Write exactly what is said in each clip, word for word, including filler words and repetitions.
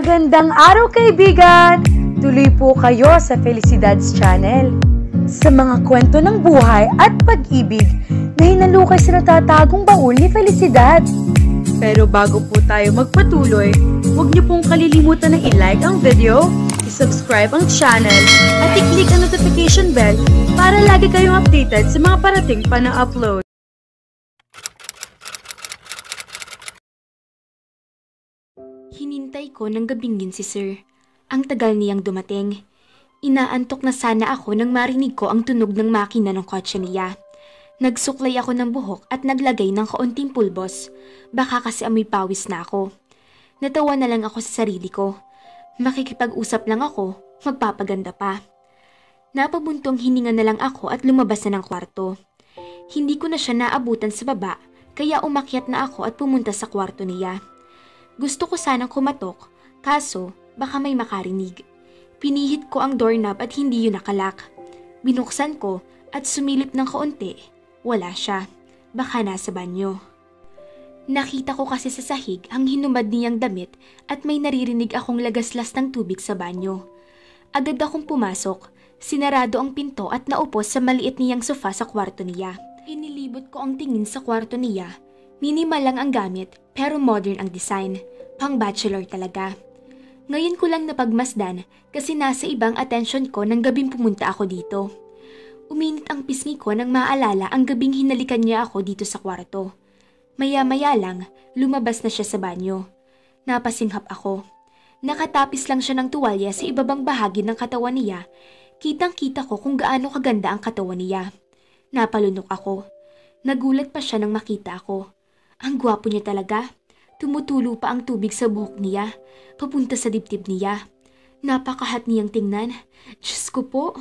Magandang araw kaibigan! Tuloy po kayo sa Felicidad's Channel. Sa mga kwento ng buhay at pag-ibig na hinalukay sa natatagong baul ni Felicidad. Pero bago po tayo magpatuloy, huwag niyo pong kalilimutan na i-like ang video, i-subscribe ang channel, at i-click ang notification bell para lagi kayong updated sa mga parating pa na upload. Hinintay ko ng gabing yun si Sir. Ang tagal niyang dumating. Inaantok na sana ako nang marinig ko ang tunog ng makina ng kotse niya. Nagsuklay ako ng buhok at naglagay ng kaunting pulbos. Baka kasi amoy pawis na ako. Natawa na lang ako sa sarili ko. Makikipag-usap lang ako, magpapaganda pa. Napabuntong hininga na lang ako at lumabas na ng kwarto. Hindi ko na siya naabutan sa baba, kaya umakyat na ako at pumunta sa kwarto niya. Gusto ko sanang kumatok, kaso baka may makarinig. Pinihit ko ang doorknob at hindi yun nakalak. Binuksan ko at sumilip ng kaunti. Wala siya. Baka nasa banyo. Nakita ko kasi sa sahig ang hinumad niyang damit at may naririnig akong lagaslas ng tubig sa banyo. Agad akong pumasok, sinarado ang pinto at naupo sa maliit niyang sofa sa kwarto niya. Inilibot ko ang tingin sa kwarto niya. Minimal lang ang gamit pero modern ang design. Pang bachelor talaga. Ngayon ko lang napagmasdan kasi nasa ibang atensyon ko nang gabing pumunta ako dito. Uminit ang pisngi ko nang maalala ang gabing hinalikan niya ako dito sa kwarto. Maya-maya lang, lumabas na siya sa banyo. Napasinghap ako. Nakatapis lang siya ng tuwalya sa ibabang bahagi ng katawan niya. Kitang-kita ko kung gaano kaganda ang katawan niya. Napalunok ako. Nagulat pa siya nang makita ako. Ang gwapo niya talaga. Tumutulo pa ang tubig sa buhok niya, papunta sa dibdib niya. Napakahat niyang tingnan. Diyos ko po.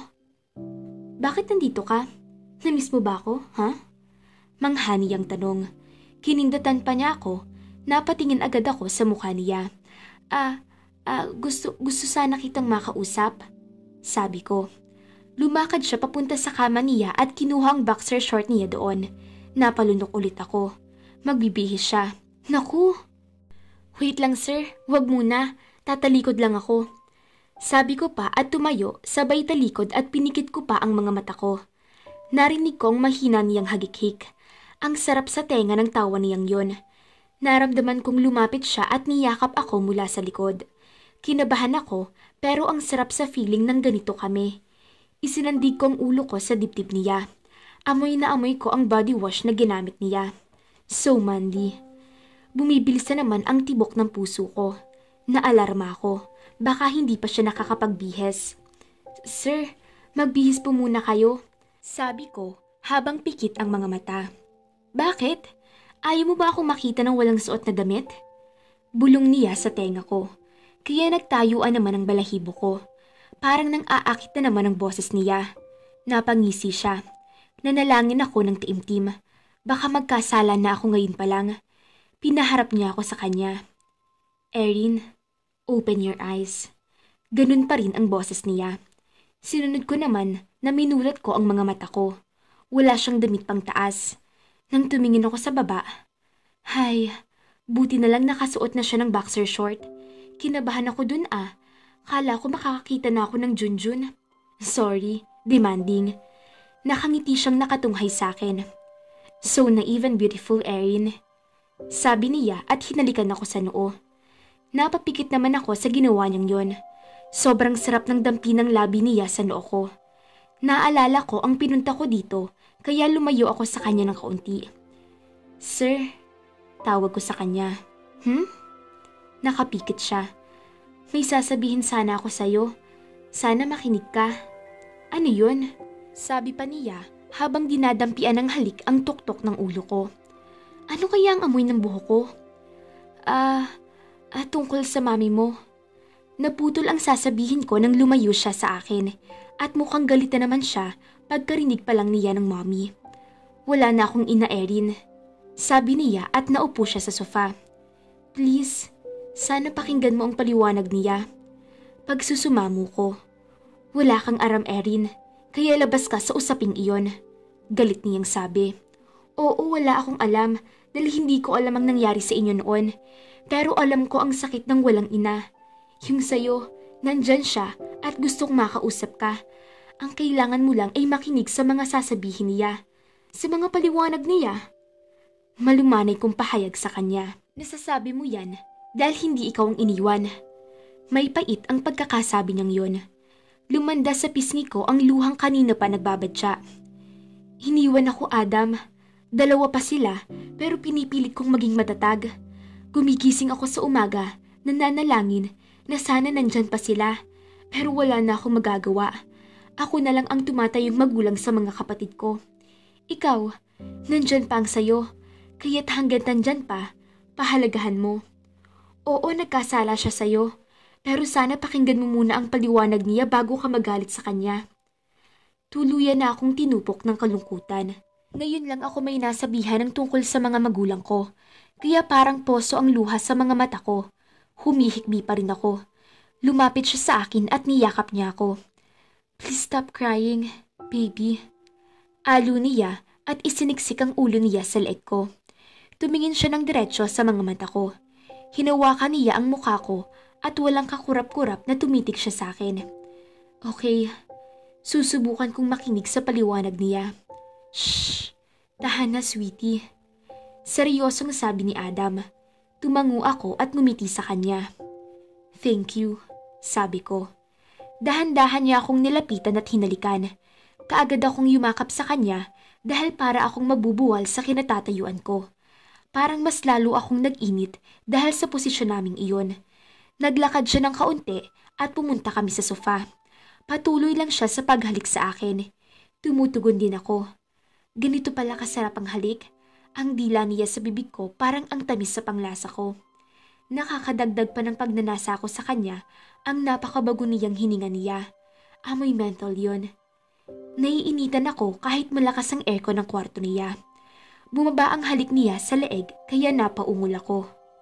Bakit nandito ka? Namiss mo ba ako, ha? Manghani ang tanong. Kinindatan pa niya ako. Napatingin agad ako sa mukha niya. Ah, ah, gusto, gusto sana kitang makausap. Sabi ko. Lumakad siya papunta sa kama niya at kinuha ang boxer short niya doon. Napalunok ulit ako. Magbibihis siya. Naku! Wait lang sir, wag muna. Tatalikod lang ako. Sabi ko pa at tumayo, sabay talikod at pinikit ko pa ang mga mata ko. Narinig kong mahina niyang hagik-hik. Ang sarap sa tenga ng tawa niyang yun. Naramdaman kong lumapit siya at niyakap ako mula sa likod. Kinabahan ako pero ang sarap sa feeling ng ganito kami. Isinandig ko ang ulo ko sa dibdib niya. Amoy na amoy ko ang body wash na ginamit niya. So manly. Bumibilis na naman ang tibok ng puso ko. Naalarma ako. Baka hindi pa siya nakakapagbihes. Sir, magbihis po muna kayo. Sabi ko habang pikit ang mga mata. Bakit? Ayaw mo ba akong makita ng walang suot na damit? Bulong niya sa tenga ko. Kaya nagtayuan naman ang balahibo ko. Parang nang aakit na naman ang boses niya. Napangisi siya. Nanalangin ako ng tiimtim. Baka magkasala na ako ngayon pa lang. Pinaharap niya ako sa kanya. Erin, open your eyes. Ganun pa rin ang boses niya. Sinunod ko naman na minulat ko ang mga mata ko. Wala siyang damit pang taas. Nang tumingin ako sa baba, hay, buti na lang nakasuot na siya ng boxer short. Kinabahan ako dun ah. Kala ko makakakita na ako ng junjun. Sorry, demanding. Nakangiti siyang nakatunghay sa akin. So naive and beautiful, Erin. Sabi niya at hinalikan ako sa noo. Napapikit naman ako sa ginawa niyang yon. Sobrang sarap ng dampi ng labi niya sa noo ko. Naalala ko ang pinunta ko dito kaya lumayo ako sa kanya ng kaunti. Sir, tawag ko sa kanya. Hmm? Nakapikit siya. May sasabihin sana ako sa'yo. Sana makinig ka. Ano yun? Sabi pa niya habang dinadampian ng halik ang tuktok ng ulo ko. Ano kaya ang amoy ng buhok ko? Ah, ah, tungkol sa mami mo. Naputol ang sasabihin ko nang lumayo siya sa akin at mukhang galit na naman siya pagkarinig pa lang niya ng mommy. Wala na akong ina Erin. Sabi niya at naupo siya sa sofa. Please, sana pakinggan mo ang paliwanag niya. Pagsusumamo ko. Wala kang aram Erin, kaya labas ka sa usaping iyon. Galit niyang sabi. Oo, wala akong alam dahil hindi ko alam ang nangyari sa inyo noon. Pero alam ko ang sakit ng walang ina. Yung sa'yo, nandyan siya at gustong makausap ka. Ang kailangan mo lang ay makinig sa mga sasabihin niya, sa mga paliwanag niya. Malumanay kong pahayag sa kanya. Nasasabi mo yan dahil hindi ikaw ang iniwan. May pait ang pagkakasabi niyang yon. Lumanda sa pisngi ko ang luhang kanina pa nagbabadya. Iniwan ako, Adam. Dalawa pa sila pero pinipilit kong maging matatag. Gumigising ako sa umaga, nananalangin na sana nandyan pa sila. Pero wala na akong magagawa. Ako na lang ang tumatayong magulang sa mga kapatid ko. Ikaw, nandyan pa ang sayo. Kaya't hanggang nandyan pa, pahalagahan mo. Oo, nagkasala siya sayo. Pero sana pakinggan mo muna ang paliwanag niya bago ka magalit sa kanya. Tuluyan na akong tinupok ng kalungkutan. Ngayon lang ako may nasabihan ng tungkol sa mga magulang ko. Kaya parang poso ang luha sa mga mata ko. Humihikbi pa rin ako. Lumapit siya sa akin at niyakap niya ako. Please stop crying, baby. Alo niya at isiniksik ang ulo niya sa leeg ko. Tumingin siya ng diretsyo sa mga mata ko. Hinawakan niya ang mukha ko at walang kakurap-kurap na tumitik siya sa akin. Okay, susubukan kong makinig sa paliwanag niya. Shh, tahan na sweetie. Seryosong sabi ni Adam. Tumango ako at ngumiti sa kanya. Thank you, sabi ko. Dahan-dahan niya akong nilapitan at hinalikan. Kaagad akong yumakap sa kanya dahil para akong mabubuwal sa kinatatayuan ko. Parang mas lalo akong nag-init dahil sa posisyon naming iyon. Naglakad siya ng kaunti at pumunta kami sa sofa. Patuloy lang siya sa paghalik sa akin. Tumutugon din ako. Ganito pala kasarap ang halik. Ang dila niya sa bibig ko parang ang tamis sa panglasa ko. Nakakadagdag pa ng pagnanasa ko sa kanya ang napakabago niyang hininga niya. Amoy menthol yun. Naiinitan ako kahit malakas ang aircon ng kwarto niya. Bumaba ang halik niya sa leeg kaya napaungol ako.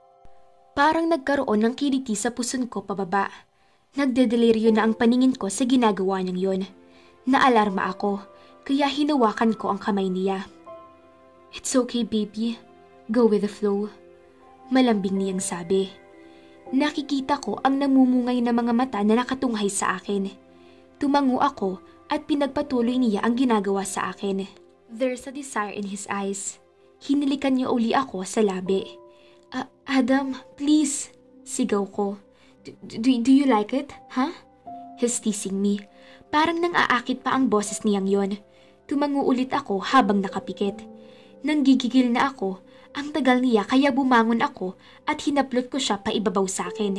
Parang nagkaroon ng kiliti sa puson ko pababa. Nagdedeliryo na ang paningin ko sa ginagawa niyang yon. Naalarma ako kaya hinawakan ko ang kamay niya. It's okay, baby. Go with the flow. Malambing niyang sabi. Nakikita ko ang namumungay na mga mata na nakatunghay sa akin. Tumango ako at pinagpatuloy niya ang ginagawa sa akin. There's a desire in his eyes. Hinilikan niya uli ako sa labi. Uh, Adam, please, sigaw ko. Do, do, do you like it, huh? He's teasing me. Parang nang aakit pa ang boses niyang yon. Tumango ulit ako habang nakapikit. Nanggigigil na ako. Ang tagal niya kaya bumangon ako at hinaplot ko siya pa ibabaw sa akin.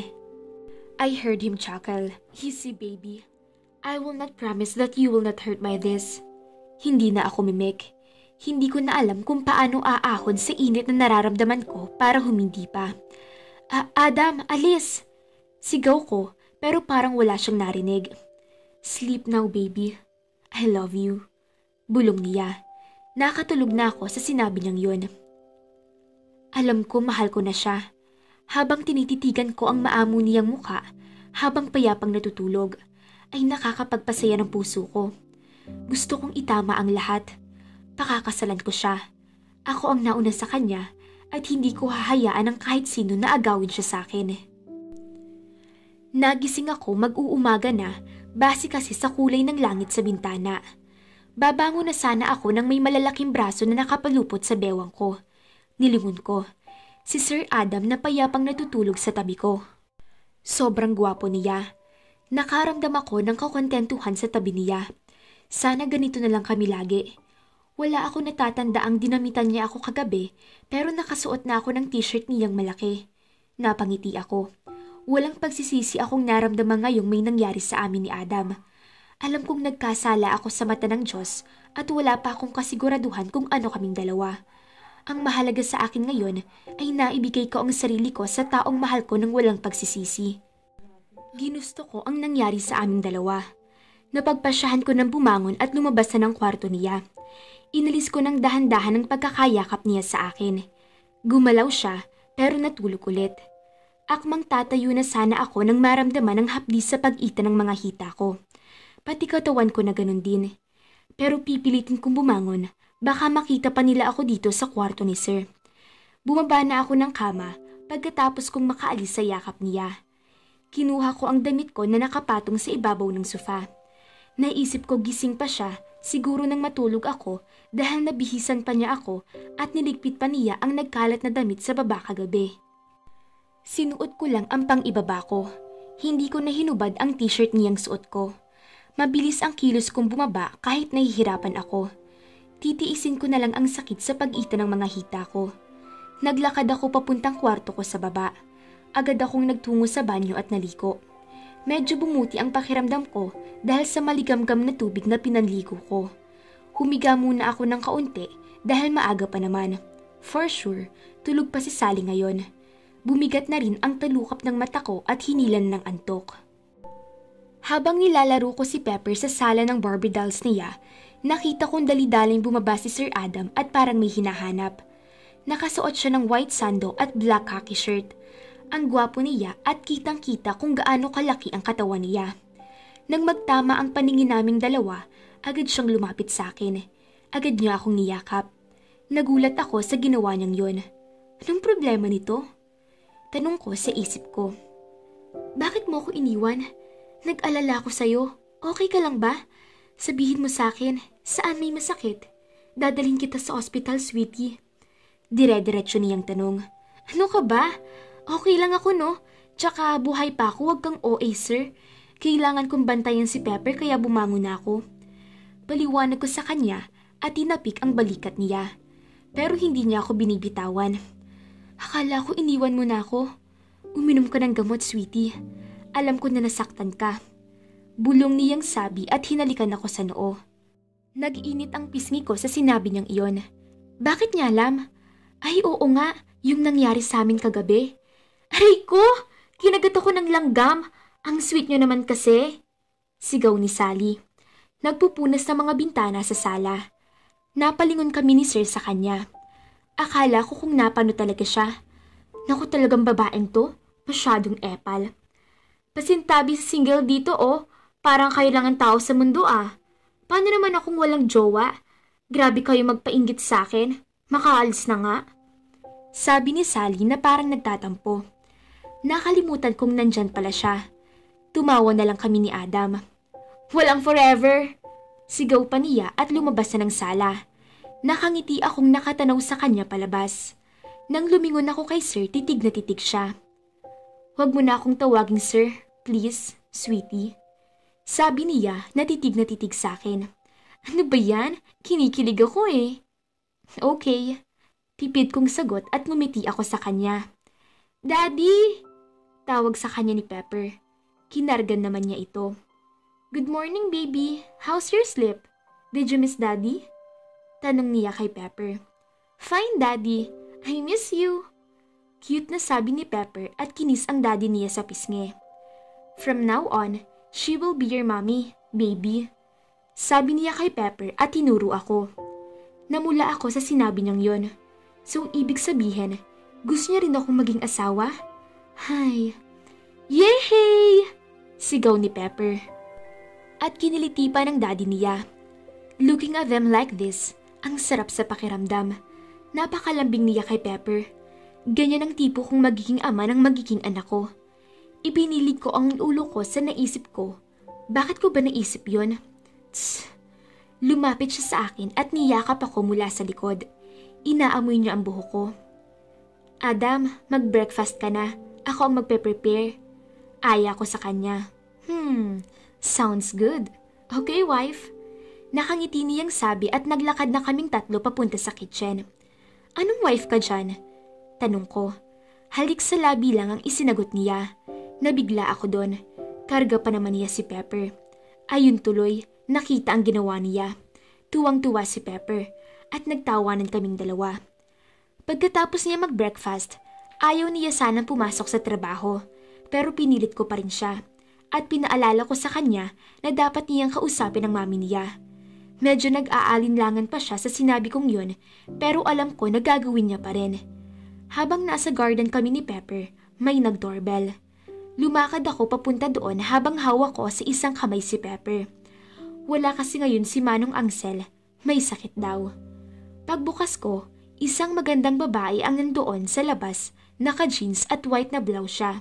I heard him chuckle. Easy, baby. I will not promise that you will not hurt by this. Hindi na ako mimik. Hindi ko na alam kung paano aahon sa init na nararamdaman ko para humindi pa. A- Adam, alis! Sigaw ko pero parang wala siyang narinig. Sleep now, baby. I love you. Bulong niya. Nakatulog na ako sa sinabi niyang yun. Alam ko mahal ko na siya. Habang tinititigan ko ang maamo niyang muka, habang payapang natutulog, ay nakakapagpasaya ng puso ko. Gusto kong itama ang lahat. Pakakasalan ko siya. Ako ang nauna sa kanya at hindi ko hahayaan ng kahit sino na agawin siya sa akin. Nagising ako mag-uumaga na base kasi sa kulay ng langit sa bintana. Babango na sana ako nang may malalaking braso na nakapalupot sa bewang ko. Nilingon ko. Si Sir Adam na payapang natutulog sa tabi ko. Sobrang gwapo niya. Nakaramdam ako ng kakontentuhan sa tabi niya. Sana ganito na lang kami lagi. Wala ako natatanda ang dinamitan niya ako kagabi pero nakasuot na ako ng t-shirt niyang malaki. Napangiti ako. Walang pagsisisi akong naramdaman ngayong may nangyari sa amin ni Adam. Alam kong nagkasala ako sa mata ng Diyos at wala pa akong kasiguraduhan kung ano kaming dalawa. Ang mahalaga sa akin ngayon ay naibigay ko ang sarili ko sa taong mahal ko ng walang pagsisisi. Ginusto ko ang nangyari sa aming dalawa. Napagpasyahan ko ng bumangon at lumabas na ng kwarto niya. Inalis ko ng dahan-dahan ang pagkakayakap niya sa akin. Gumalaw siya pero natulog ulit. Akmang tatayo na sana ako nang maramdaman ang hapdi sa pag-ita ng mga hita ko. Pati katawan ko na ganun din. Pero pipilitin kong bumangon. Baka makita pa nila ako dito sa kwarto ni Sir. Bumaba na ako ng kama pagkatapos kong makaalis sa yakap niya. Kinuha ko ang damit ko na nakapatong sa ibabaw ng sofa. Naisip ko gising pa siya, siguro nang matulog ako dahil nabihisan pa niya ako at niligpit pa niya ang nagkalat na damit sa baba kagabi. Sinuot ko lang ang pang-ibaba ko. Hindi ko na hinubad ang t-shirt niyang suot ko. Mabilis ang kilos kong bumaba kahit nahihirapan ako. Titiisin ko na lang ang sakit sa pag-ita ng mga hita ko. Naglakad ako papuntang kwarto ko sa baba. Agad akong nagtungo sa banyo at naliko. Medyo bumuti ang pakiramdam ko dahil sa maligamgam na tubig na pinanligo ko. Humiga muna ako ng kaunti dahil maaga pa naman. For sure, tulog pa si Sally ngayon. Bumigat na rin ang talukap ng mata ko at hinilan ng antok. Habang nilalaro ko si Pepper sa sala ng Barbie dolls niya, nakita kong dali-daling bumaba si Sir Adam at parang may hinahanap. Nakasuot siya ng white sando at black khaki shirt. Ang gwapo niya at kitang-kita kung gaano kalaki ang katawan niya. Nang magtama ang paningin naming dalawa, agad siyang lumapit sa akin. Agad niya akong niyakap. Nagulat ako sa ginawa niyang yun. Anong problema nito? Tanong ko sa isip ko. Bakit mo ako iniwan? Nag-alala ko sa'yo. Okay ka lang ba? Sabihin mo sa akin, saan may masakit? Dadalhin kita sa ospital, sweetie. Dire-diretso niyang tanong. Ano ka ba? Okay lang ako, no? Tsaka buhay pa ako, wag kang O A, sir. Kailangan kong bantayan si Pepper kaya bumangon ako. Paliwanag ko sa kanya at tinapik ang balikat niya. Pero hindi niya ako binibitawan. Akala ko iniwan mo na ako. Uminom ka ng gamot, sweetie. Alam ko na nasaktan ka. Bulong niyang sabi at hinalikan ako sa noo. Nag-init ang pisngi ko sa sinabi niyang iyon. Bakit niya alam? Ay oo nga, yung nangyari sa amin kagabi. Aray ko! Kinagat ako ng langgam! Ang sweet niyo naman kasi! Sigaw ni Sally. Nagpupunas ng mga bintana sa sala. Napalingon kami ni Sir sa kanya. Akala ko kung napano talaga siya. Naku talagang babaeng to, masyadong epal. Pasintabi sa single dito oh, parang kayo lang ang tao sa mundo ah. Paano naman akong walang jowa? Grabe kayo magpainggit sa akin, makaalis na nga. Sabi ni Sally na parang nagtatampo. Nakalimutan kong nandyan pala siya. Tumawa na lang kami ni Adam. Walang forever! Sigaw pa niya at lumabas na ng sala. Nakangiti akong nakatanaw sa kanya palabas. Nang lumingon ako kay Sir, titig na titig siya. Huwag mo na akong tawaging Sir, please, sweetie. Sabi niya na titig na titig sa akin. Ano ba yan? Kinikilig ako eh. Okay. Pipid kong sagot at ngumiti ako sa kanya. Daddy! Tawag sa kanya ni Pepper. Kinargan naman niya ito. Good morning, baby. How's your sleep? Did you miss Daddy? Tanong niya kay Pepper. Fine, Daddy. I miss you. Cute na sabi ni Pepper at kinis ang daddy niya sa pisngi. From now on, she will be your mommy, baby. Sabi niya kay Pepper at tinuro ako. Namula ako sa sinabi niyang yon. So, ibig sabihin, gusto niya rin akong maging asawa? Hay. Yehey! Sigaw ni Pepper. At kiniliti pa ng daddy niya. Looking at them like this, ang sarap sa pakiramdam. Napakalambing niya kay Pepper. Ganyan ang tipo kong magiging ama ng magiging anak ko. Ibinilig ko ang ulo ko sa naisip ko. Bakit ko ba naisip yon? Tss. Lumapit siya sa akin at niyakap ako mula sa likod. Inaamoy niya ang buhok ko. Adam, mag-breakfast ka na. Ako ang magpe-prepare. Aya ko sa kanya. Hmm, sounds good. Okay, wife. Nakangiti niyang sabi at naglakad na kaming tatlo papunta sa kitchen. Anong wife ka dyan? Tanong ko. Halik sa labi lang ang isinagot niya. Nabigla ako doon. Karga pa naman niya si Pepper. Ayun tuloy, nakita ang ginawa niya. Tuwang-tuwa si Pepper at nagtawanan kaming dalawa. Pagkatapos niya mag-breakfast, ayaw niya sanang pumasok sa trabaho. Pero pinilit ko pa rin siya at pinaalala ko sa kanya na dapat niyang kausapin ang mami niya. Medyo nag-aalinlangan pa siya sa sinabi kong yun pero alam ko na gagawin niya pa rin. Habang nasa garden kami ni Pepper, may nag-doorbell. Lumakad ako papunta doon habang hawak ko sa isang kamay si Pepper. Wala kasi ngayon si Manong Ansel, may sakit daw. Pagbukas ko, isang magandang babae ang nandoon sa labas, naka-jeans at white na blouse siya.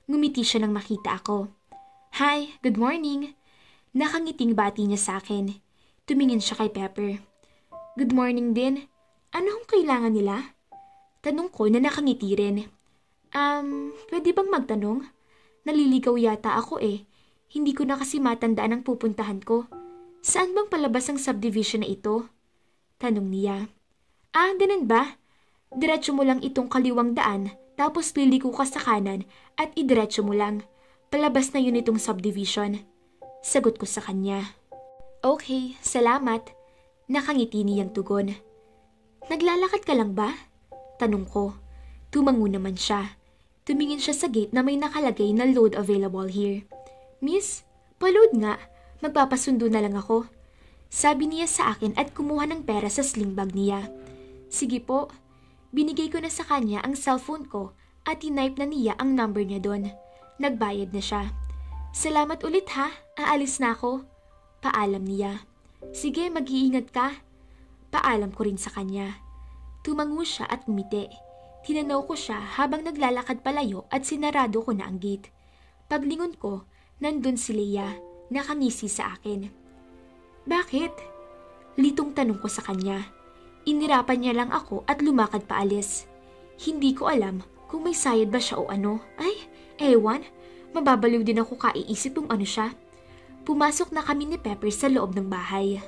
Ngumiti siya nang makita ako. Hi, good morning. Nakangiting bati niya sa akin. Tumingin siya kay Pepper. Good morning din. Ano hong kailangan nila? Tanong ko na nakangiti rin. Um, pwede bang magtanong? Naliligaw yata ako eh. Hindi ko na kasi matandaan ang pupuntahan ko. Saan bang palabas ang subdivision na ito? Tanong niya. Ah, ganun ba? Diretso mo lang itong kaliwang daan, tapos liliko ka sa kanan at idiretso mo lang. Palabas na yun itong subdivision. Sagot ko sa kanya. Okay, salamat. Nakangiti niyang tugon. Naglalakad ka lang ba? Tanong ko. Tumango naman siya. Tumingin siya sa gate na may nakalagay na load available here. Miss, pa-load nga. Magpapasundo na lang ako. Sabi niya sa akin at kumuha ng pera sa sling bag niya. Sige po. Binigay ko na sa kanya ang cellphone ko at tinipe na niya ang number niya doon. Nagbayad na siya. Salamat ulit ha. Aalis na ako. Paalam niya. Sige, mag-iingat ka. Paalam ko rin sa kanya. Tumango siya at umiti. Tinanaw ko siya habang naglalakad palayo at sinarado ko na ang gate. Paglingon ko, nandun si Leia, nakangisi sa akin. Bakit? Litong tanong ko sa kanya. Inirapan niya lang ako at lumakad paalis. Hindi ko alam kung may sayad ba siya o ano. Ay, ewan, mababaliw din ako kaiisip kung ano siya. Pumasok na kami ni Pepper sa loob ng bahay.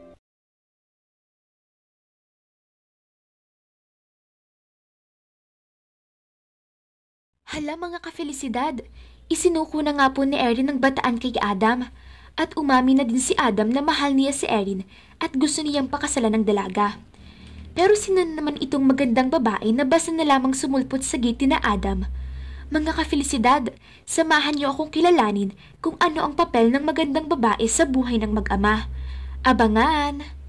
Hala mga ka-felisidad, isinuko na nga po ni Erin ang bataan kay Adam at umami na din si Adam na mahal niya si Erin at gusto niyang pakasalan ng dalaga. Pero sino naman itong magandang babae na basta na lamang sumulpot sa gate na Adam? Mga ka-felisidad, samahan niyo akong kilalanin kung ano ang papel ng magandang babae sa buhay ng mag-ama. Abangan!